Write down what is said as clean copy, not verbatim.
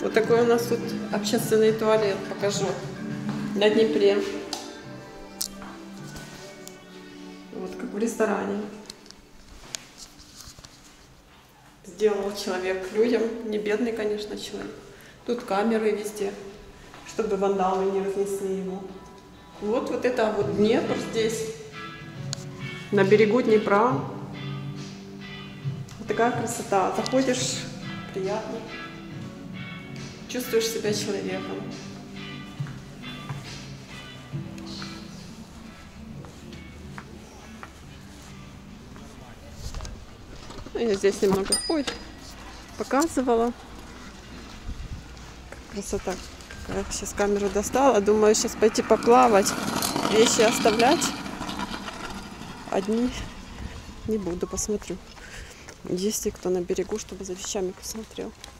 Вот такой у нас тут общественный туалет, покажу, на Днепре. Вот как в ресторане. Сделал человек людям, не бедный, конечно, человек. Тут камеры везде, чтобы вандалы не разнесли его. Вот это вот Днепр здесь, на берегу Днепра. Вот такая красота. Заходишь, приятно. Чувствуешь себя человеком. Я здесь немного показывала. Красота. Сейчас камеру достала. Думаю, сейчас пойти поплавать. Вещи оставлять. Одни не буду, посмотрю. Есть ли кто на берегу, чтобы за вещами посмотрел.